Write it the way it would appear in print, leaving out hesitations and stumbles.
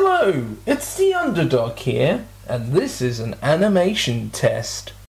Hello, it's the Underdog here, and this is an animation test.